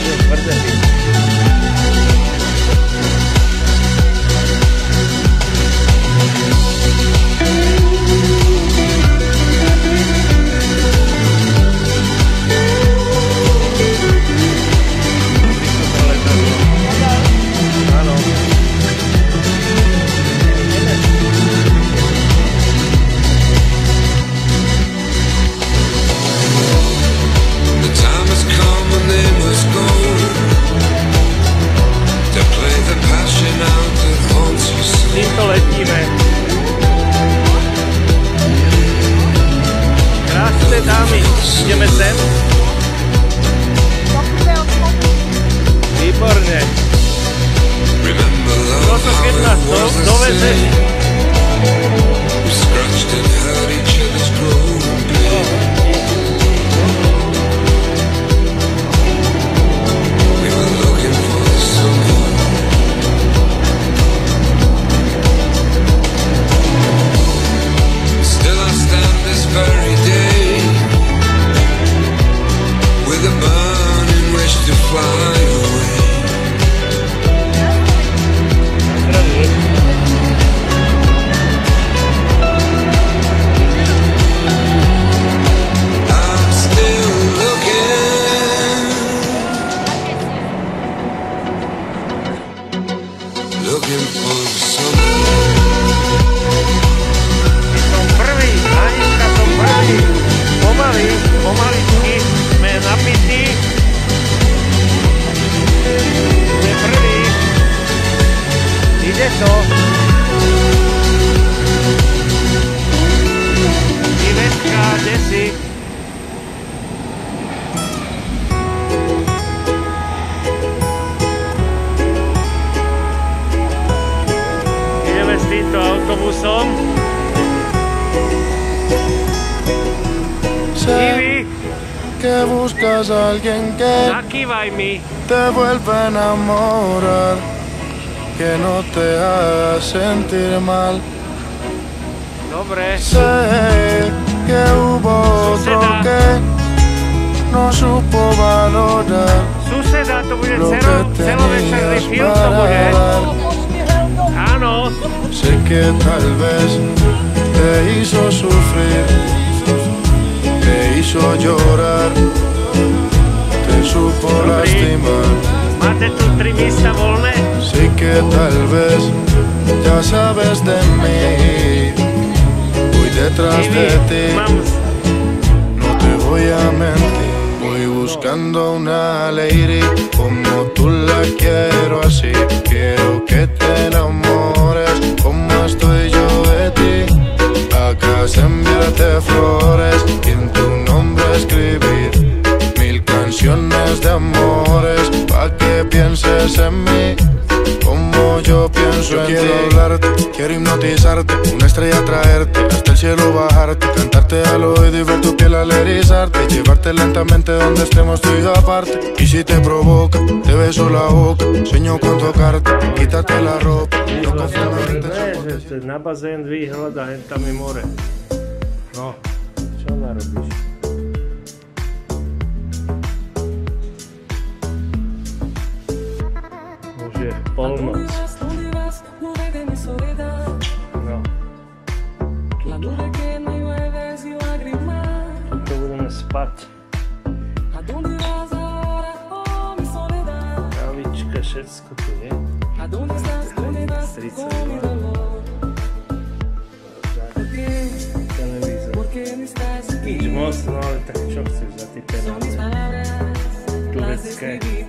Týmto letíme. Krásne dámy, ideme sem. Výborne. Toto keď nás doveze. Som prvý, Anička, som prvý. Pomaličky sme napití. Sme prvý. Ide to. Ivetka, kde si? Ideme s týmto autobusom. Sé que buscas a alguien que te vuelva a enamorar, que no te haga sentir mal. Dobre. Sé que hubo otro que no supo valorar Suseda, to bude lo que celovečerný tenías film, to bude. para dar. Áno. Sé que tal vez te hizo sufrir, te hizo llorar, te supo lastimar. Máte tu 3 miesta voľné? Sé que tal vez ya sabes de mí, voy detrás de ti, no te voy a mentir. Voy buscando una lady como tú la quiero así. Quiero que te enamores como estoy yo de ti. A casa enviarte flores y en tu nombre escribir 1000 canciones de amores pa' que pienses en mí como yo pienso en ti. Quiero hablarte, quiero hipnotizarte, una estrella traerte, hasta el cielo bajarte, cantarte al oído y ver tu piel al erizarte, llevarte lentamente donde estemos tú y yo aparte. Y si te provoca, te beso la boca, sueño con tocarte, quítate la ropa, no confío en ti. Na bazén vyhľad a hen tam je more. No, čo narobíš? Už je polnoc. No. Tuto budeme spať. Kávička, všetko tu je. 32. Nič moc, no ale tak čo chceš za ty penále? Turecké.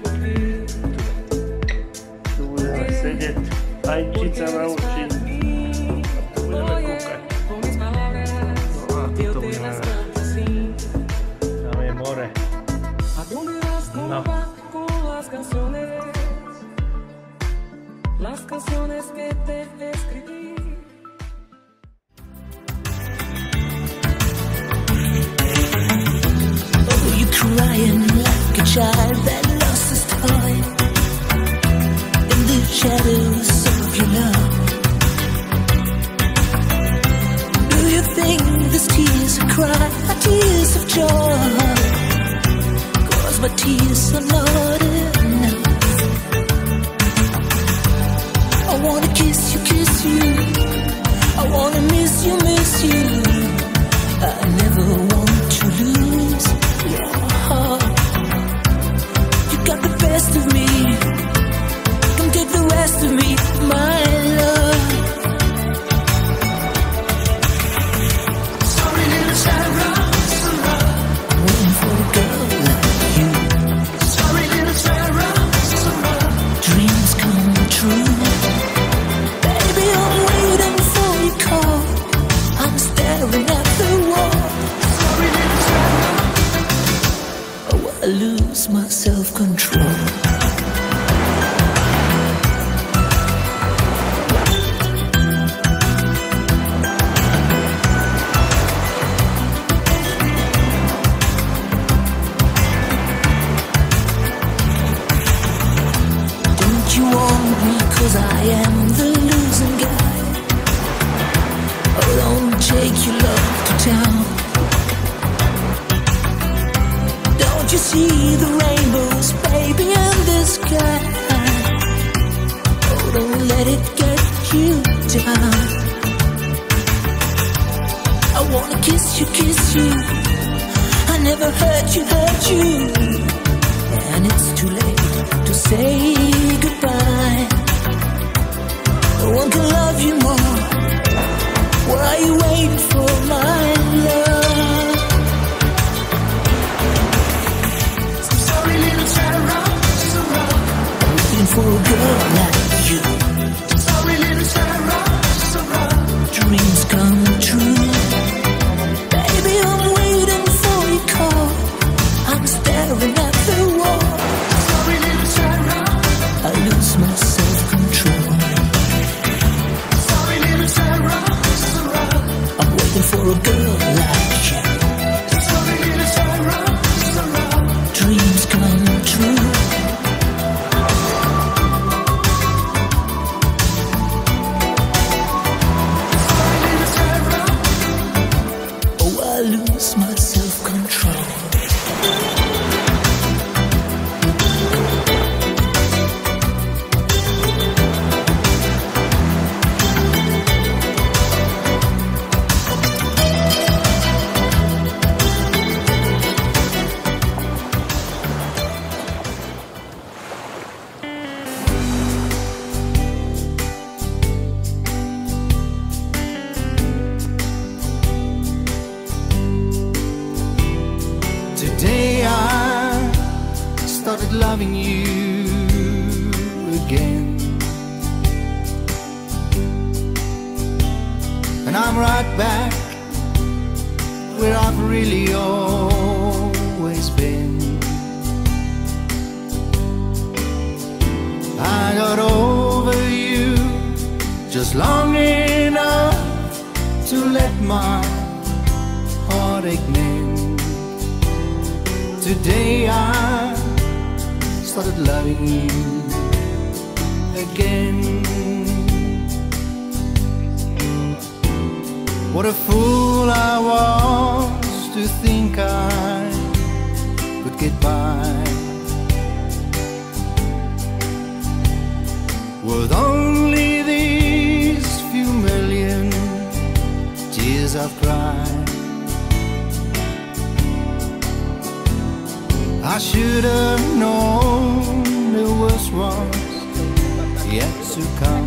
Tu budeme sedieť, fajčiť sa naučiť. A tu budeme kúkať. No a tuto budeme tam je more. No. Las canciones que te escribí. Crying like a child that lost his toy in the shadows of your love. Do you think these tears I cry are tears of joy? 'Cause my tears are not enough. you. I wanna miss you, miss you. I never want to lose your heart. You got the best of me. Come take the rest of me, my love. Sorry, little Sarah, Sarah. I'm waiting for a girl like you. Sorry, little Sarah, Sarah. Dreams come true. Baby, I'm waiting for your call. I'm staring at the wall. Sorry, little Sarah. Oh, I lose my self-control. Cause I am the losing guy. Oh, don't take your love to town. Don't you see the rainbows, baby, in the sky? Oh, don't let it get you down. I wanna kiss you. I never hurt you. And it's too late to say goodbye. No one can love you more. What are you waiting for, my love? I'm sorry, little Sarah, Sarah. I'm waiting for a girl like you. Sorry, little Sarah, Sarah. Dreams come true. Baby, I'm waiting for your call. I'm staring at the wall. Sorry, little Sarah. I lose my self-control. I'm waiting for a girl like you. Sorry, little Sarah, Sarah. Dreams come true. Sorry, little Sarah. Oh, I lose my self-control. Today I started loving you again, and I'm right back where I've really always been. I got over you just long enough to let my heartache mend. Today I started loving you again. What a fool I was to think I could get by with only these few million tears I've cried. I should have known the worst was yet to come.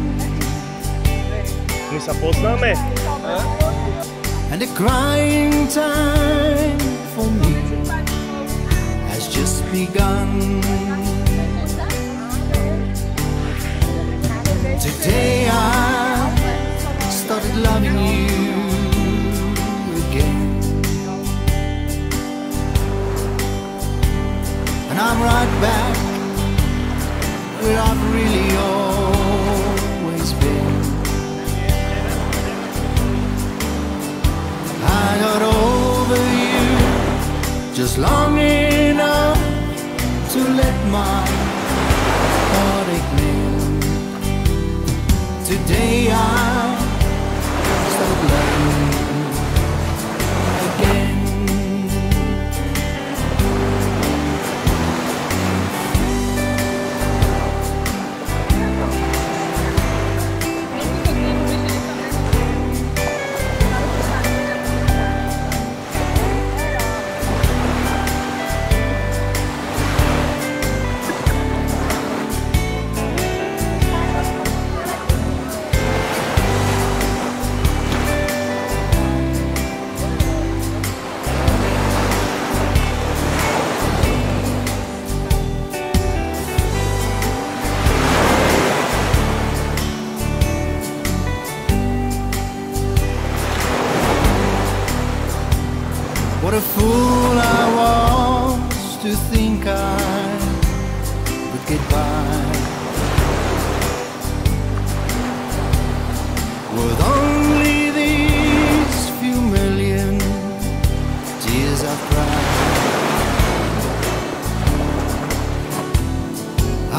My sa poznáme? And the crying time for me has just begun. Today I started loving you again, and I'm right back where I've really always been. I got over you just long enough to let my heartache mend. Today I started loving you again.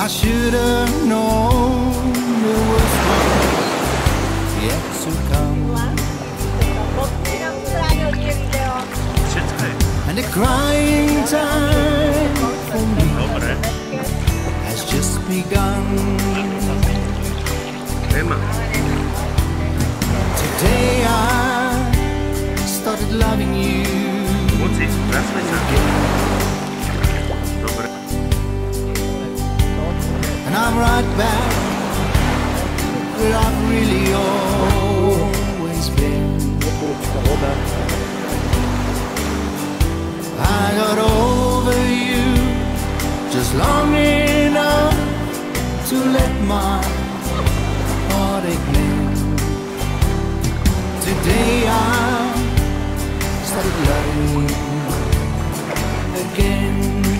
I should have known the worst was yet to come. And the crying time for me has just begun. Today I started loving you again. And I'm right back where I've really always been. I got over you just long enough to let my heartache mend. Today I started loving again.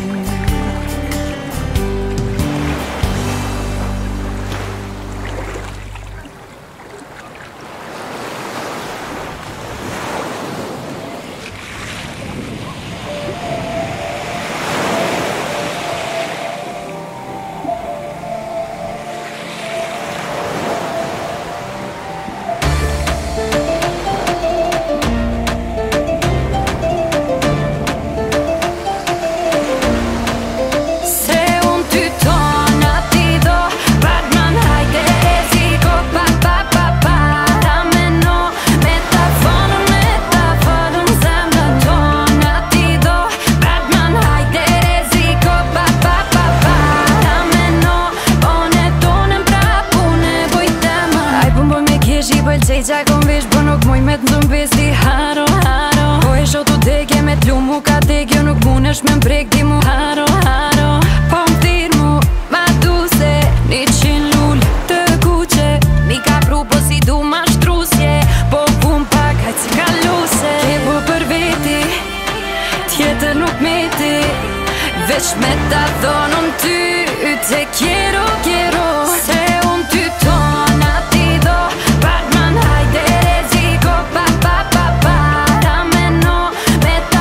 Qa kom vish, po nuk muj me t'ndum besi haro, haro. Po e sho t'u degje me t'lu mu ka degjo, nuk munesh me m'brek di mu haro, haro. Po m'tir mu, ma du se 100 lull të kuqe, mi ka pru po si du ma shtrusje, po pun pak hajt si ka luse. Ke po për veti, tjetër nuk meti, veç me ta thonë ty, te quiero, quiero. Se unë ty tona ti do, Batman hajde reziko, pa pa pa pa. Dame no, me ta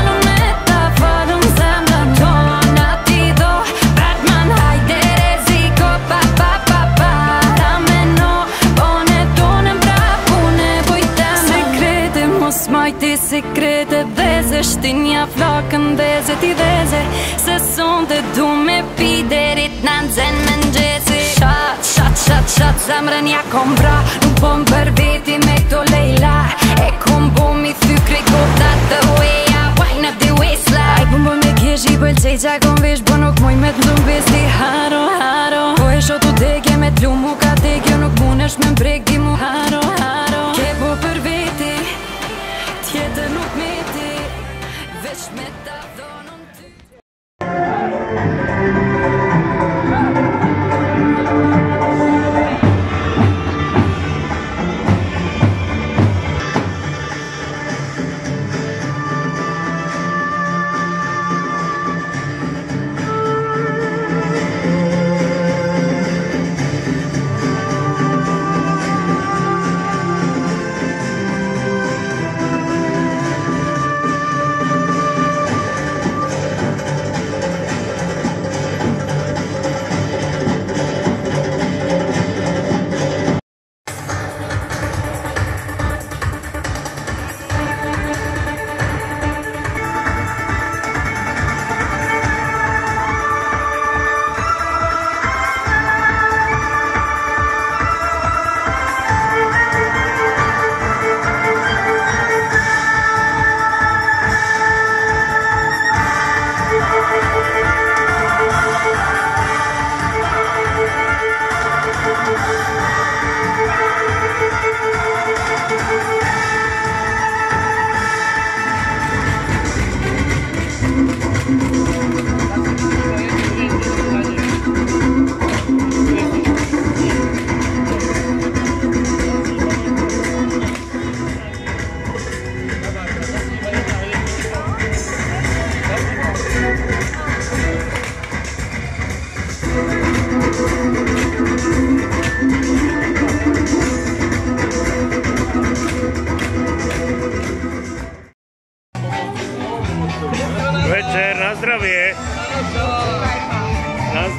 folun zemra tona ti do, Batman hajde reziko, pa pa pa pa. Dame no, pone tonem prap, une bujtem. Sekrete mos majti sekrete, dheze shtinja flakën dheze ti dheze. Se sonde du me pi derit në nxen me nxezi. Shat, shat, shat, shat, zemrën ja kom bra, nuk bom për veti me këto lejla. E kom bo mi thy krej kotat the way I wind up the waistline. Aj bom me kesh i pëlqej qa kom vish, po nuk muj me t'ndum besi haro, haro. Po e sho t'u degje me t'lu mu ka degjo, nuk munesh me m'brek di mu haro, haro. Ke bo për veti, tjetër nuk meti, veç me ta thonë ty.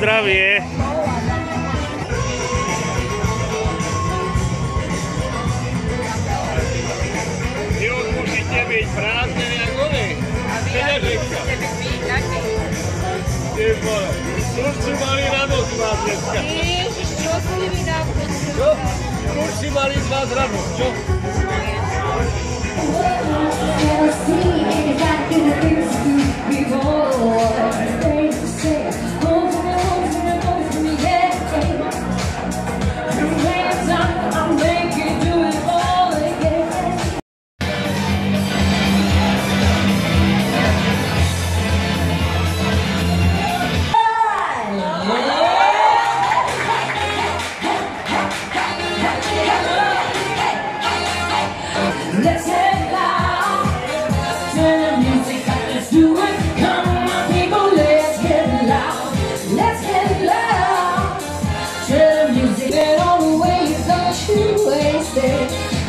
zdravie. Vy už musíte byť prázdne jak oni. Peňažinka. Ty vole, Turci mali radosť z vás dneska. Ježiš, čo si mi dám Čo? Turci mali z vás radosť, čo? Let's head loud, turn the music up, let's do it. Come on, my people, let's get loud. Let's get loud, turn the music. Get on the way, don't you waste it.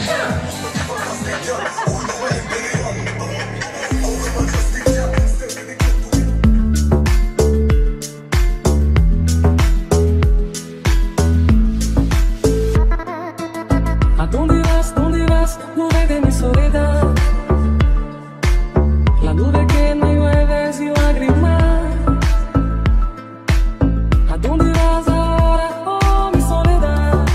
¿A dónde vas? ¿Dónde vas? Nube de mi soledad. La nube que no llueve sin lágrimas. ¿A dónde vas ahora? Oh, mi soledad.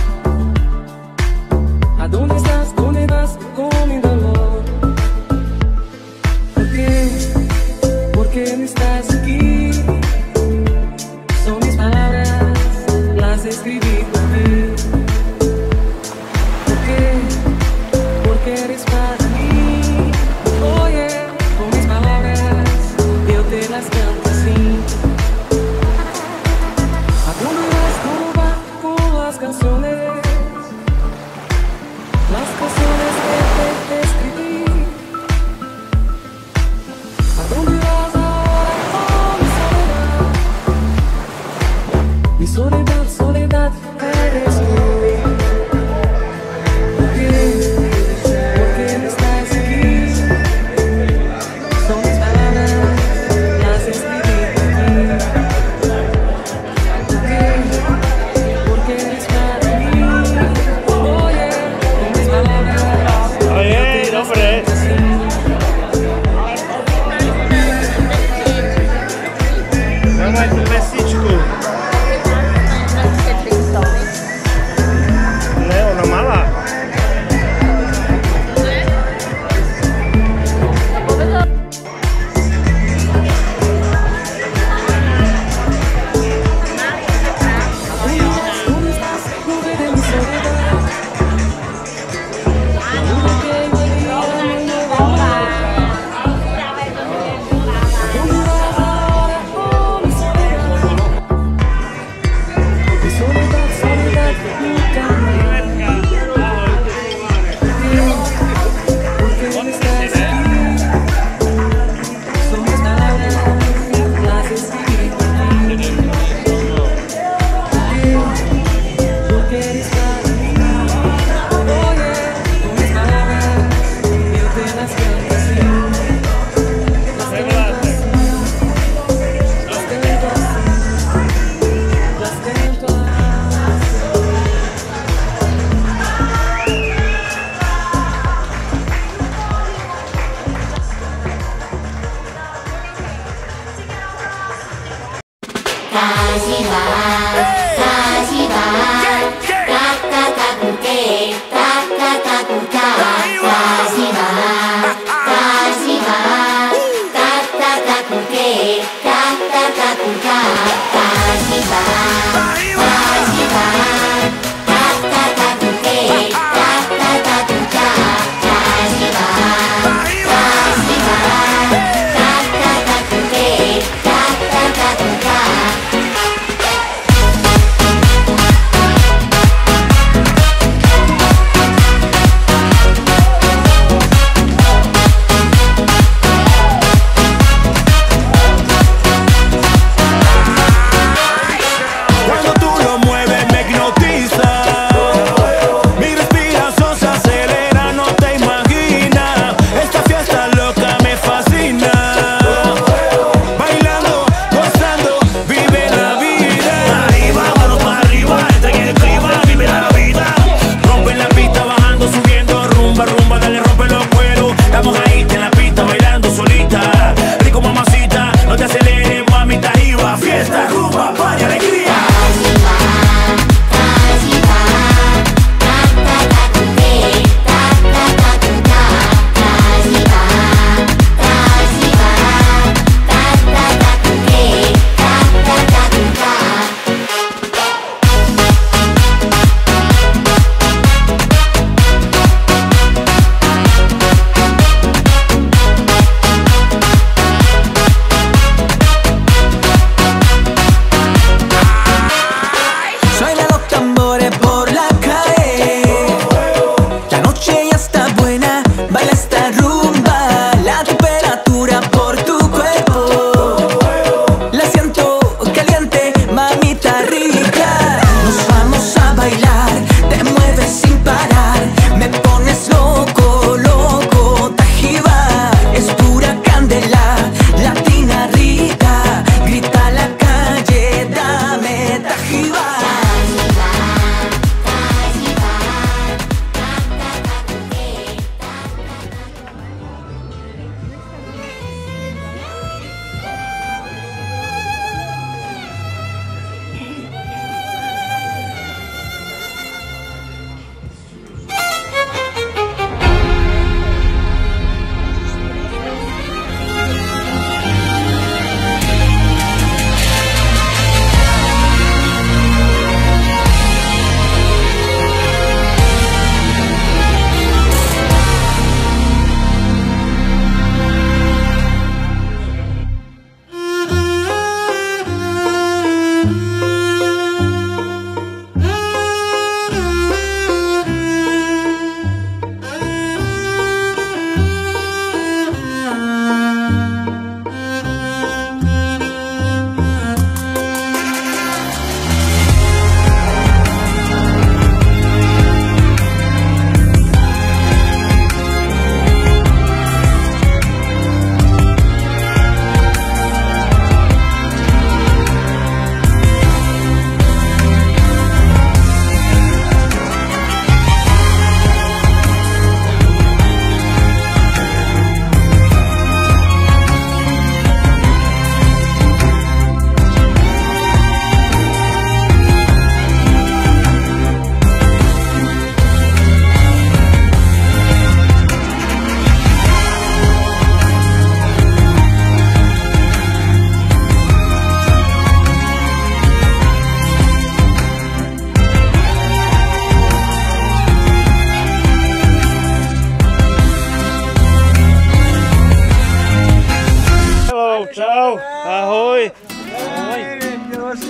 ¿A dónde estás? ¿Dónde vas con mi dolor? ¿Por qué? ¿Por qué no estás aquí? Son mis palabras, las escribí por ti. Porque eres para mí. Oye, con mis palabras yo te las canto así. ¿A dónde vas? ¿Cómo va con las canciones? Las canciones que te escribí. ¿A dónde vas ahora? Oh, mi soledad. Mi soledad, soledad, eres tú. Dawaj tu pesničku. Ne, ona malá.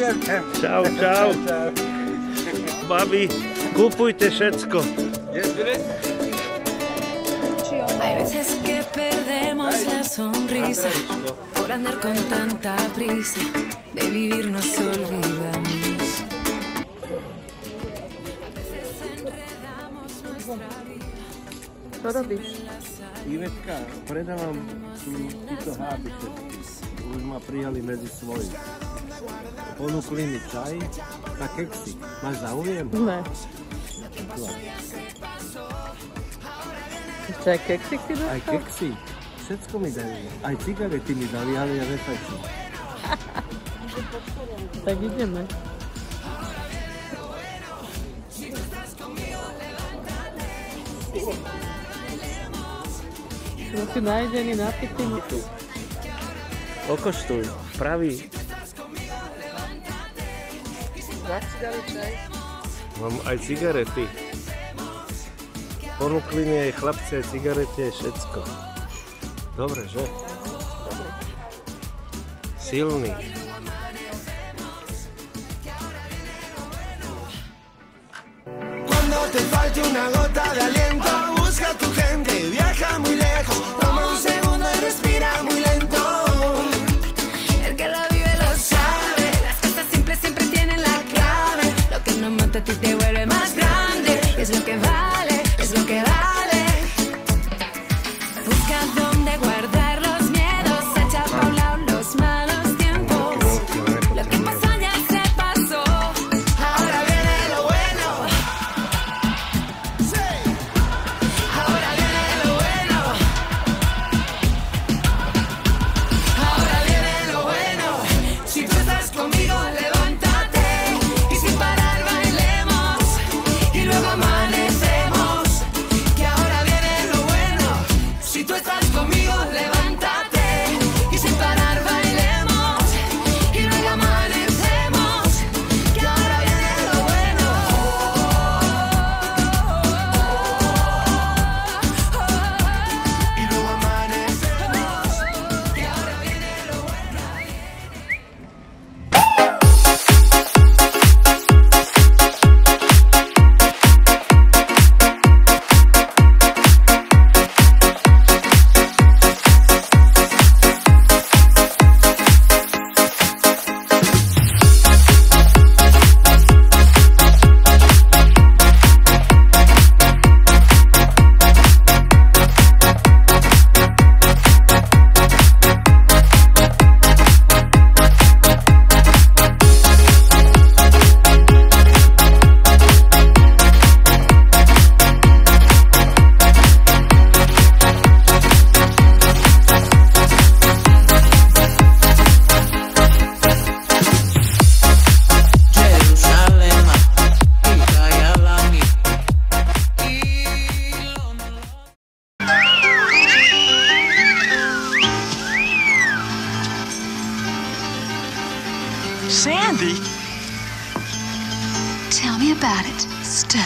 Čau, čau. Babi, kupujte všetko. Hay veces que perdemos la sonrisa por andar con tanta prisa, de vivir nos olvidamos. Čo robíš? Ivetka, predávam títo hábice. Už ma prijali medzi svojich. Ponúkli mi čaj a keksy. Máš záujem? Ne. Čo aj keksy si dostal? Aj keksy. Všetko mi dajú. Aj cigarety mi dali, ale ja nefajčím. Tak ideme. No si najedený, napitý. Okoštuj. Pravý. Jak si dali čaj? Mám aj cigarety. Ponúkli mi aj chlapci, aj cigarety, aj všetko. Dobre, že? Dobre. Silný. Cuando te falte una gota de aliento, busca a tu gente, viaja muy lejos, toma un segundo y respira muy lento. El que la vive lo sabe, las cosas simples siempre tienen la clave. Lo que no mata a ti te vuelve más grande, es lo que vale, es lo que vale. Busca dónde guardar los miedos, echa pa' un lado los malos tiempos. Lo que pasó ya se pasó, Ahora viene lo bueno. Sí. Ahora viene lo bueno. Ahora viene lo bueno. Si tú estás conmigo, levántate y sin parar bailemos y luego amanecemos. Que ahora viene lo bueno. Si tú estás conmigo, levántate y sin parar bailemos y luego amanecemos. Que ahora viene lo bueno. Y luego amanecemos. Que ahora viene lo bueno. Sandy? Tell me about it, stud.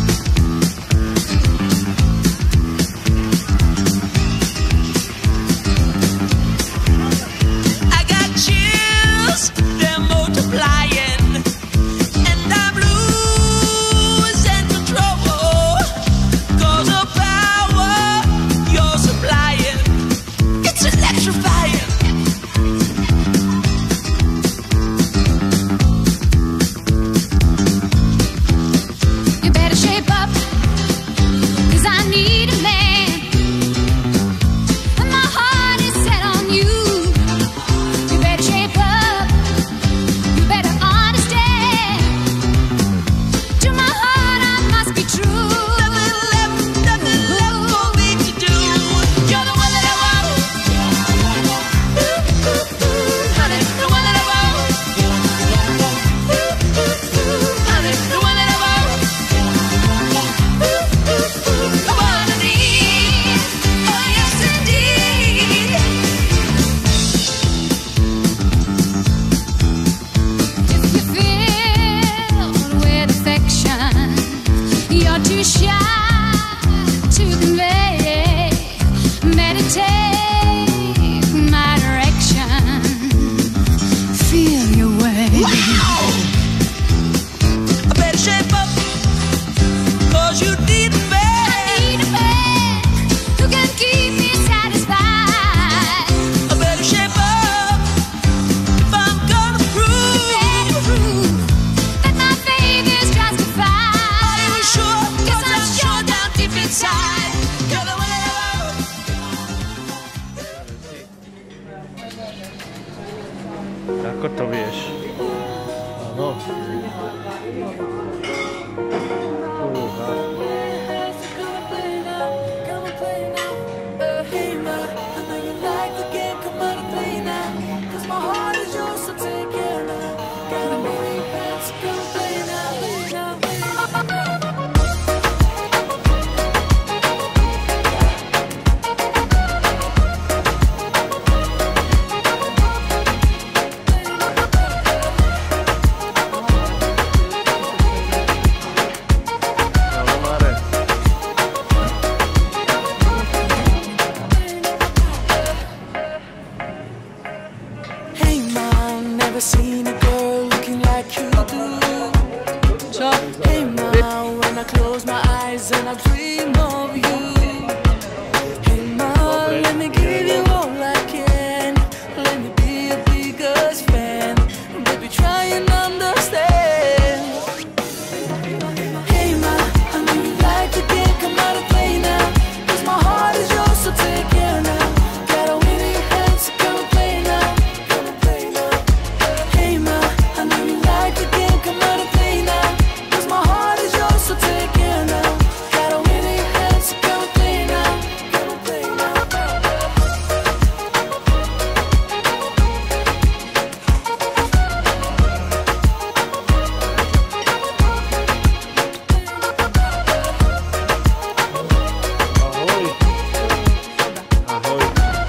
I got chills, they're multiplying, and I'm losing control. 'Cause the power you're supplying, it's electrifying. you better shake I better shape up, 'cause you need a man. I need a man who can keep me satisfied. I better shape up if I'm gonna prove That my faith is justified. Are you sure? 'Cause I'm sure down deep inside. You're the one I love. Ako to vieš? Áno. Hey mom, never seen a girl looking like you do. Hey mom, when I close my eyes and I dream of you. Hey mom, let me give you all I can. Let me be your biggest fan. Baby, try and understand. Hey mom, I know you like the game, come out and play now. 'Cause my heart is yours, so take care now. Got a winning hand, so come and play now. Hey ma, I know you like the game, come out and play now. 'Cause my heart is yours, so take care now. Got a winning hand, so come and play now. Come and play now. Ahoj. Ahoj.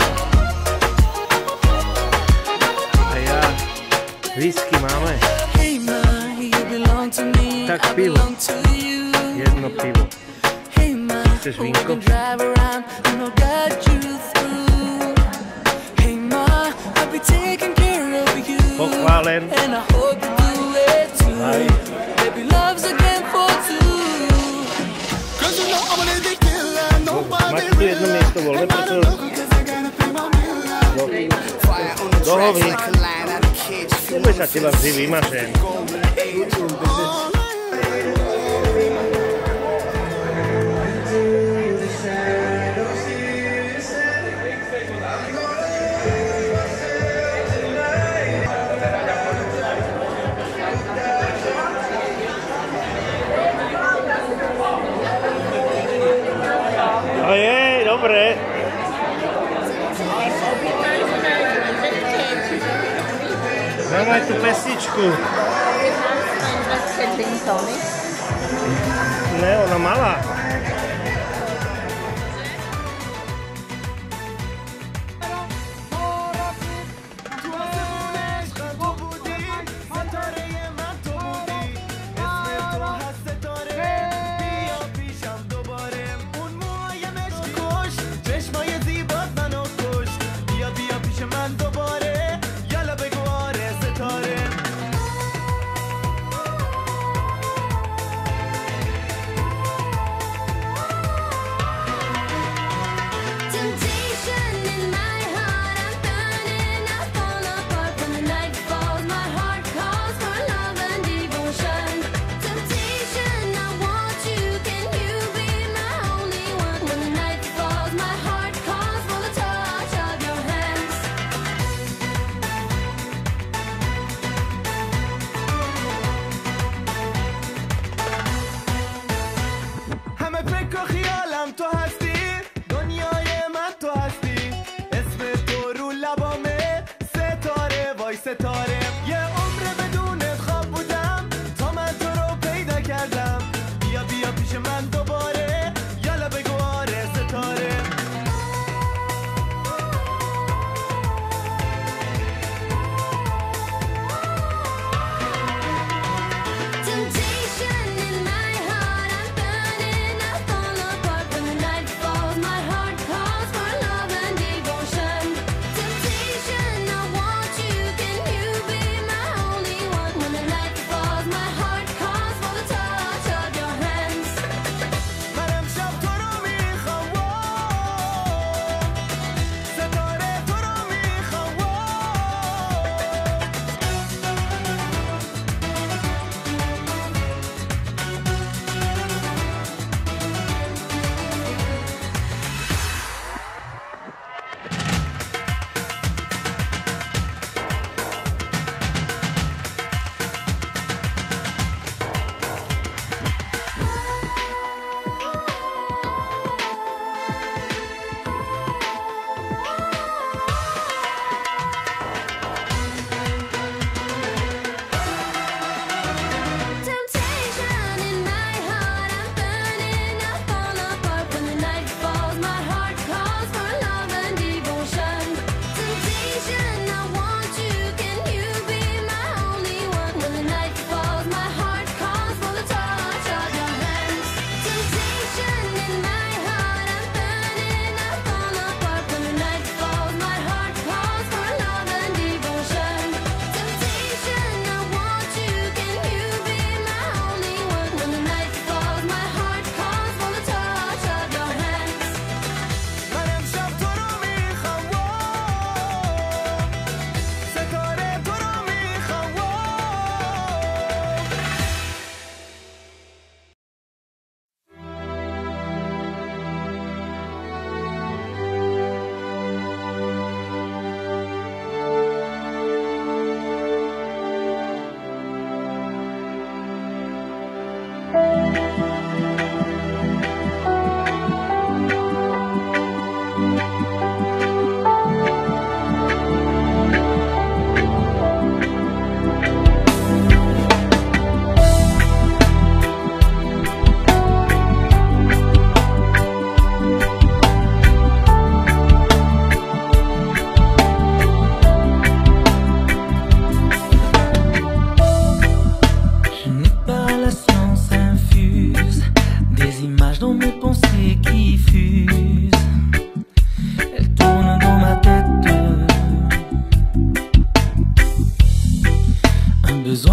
A ja. Whisky máme. Hey ma, you belong to me, Tak I pivo. belong to you. Jedno pivo. Hey ma, Chceš we vínko? can drive around and I'll guide you through. Hey ma, I'll be taking care of you. Pochválen. And I hope you do it too. Aj. Baby, love's again for two. Cause you know I'm a lady killer. Nobody Máš tu jedno miesto voľné, preto dohoví. Vôbec sa teba vždy vymažem. Ojej, dobre. Dám aj tú pesničku. Ne, ona malá.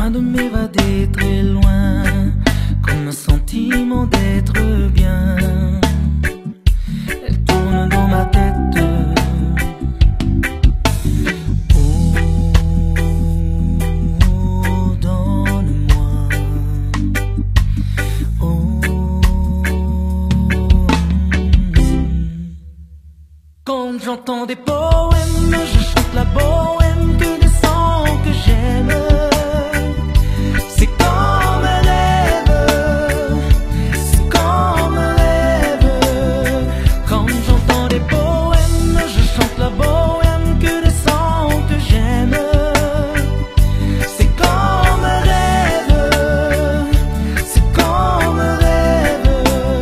de m'évader très loin, comme un sentiment d'être bien. Elle tourne dans ma tête. Oh, donne-moi. Oh. Quand j'entends des poèmes, je chante la bohème que des sons que j'aime. C'est comme un rêve, c'est comme un rêve. Quand j'entends des poèmes, je chante la bohème que des sons que j'aime. C'est comme un rêve, c'est comme un rêve.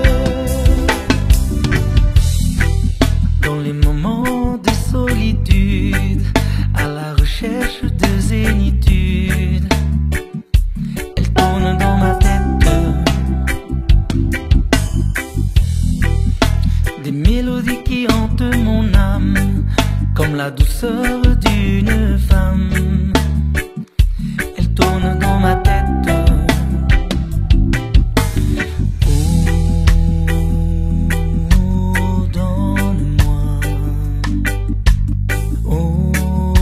Dans les moments de solitude, à la recherche de zénitude, elle tourne dans ma tête. Des mélodies qui hantent mon âme, comme la douceur d'une femme. Elle tourne dans ma tête. Oh, donne-moi. Oh,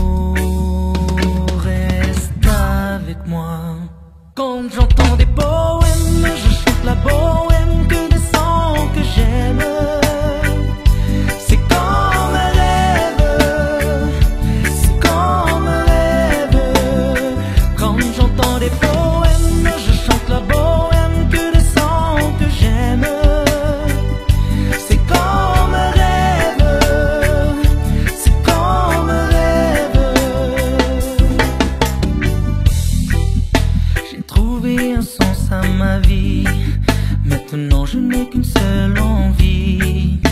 reste avec moi. Quand j'entends des poèmes, je chante la bohème que des sons que j'aime. C'est comme un rêve, c'est comme un rêve. Quand j'entends des poèmes, je chante la bohème que des sons que j'aime. C'est comme un rêve, c'est comme un rêve. J'ai trouvé un sens à ma vie. Maintenant je n'ai qu'une seule envie,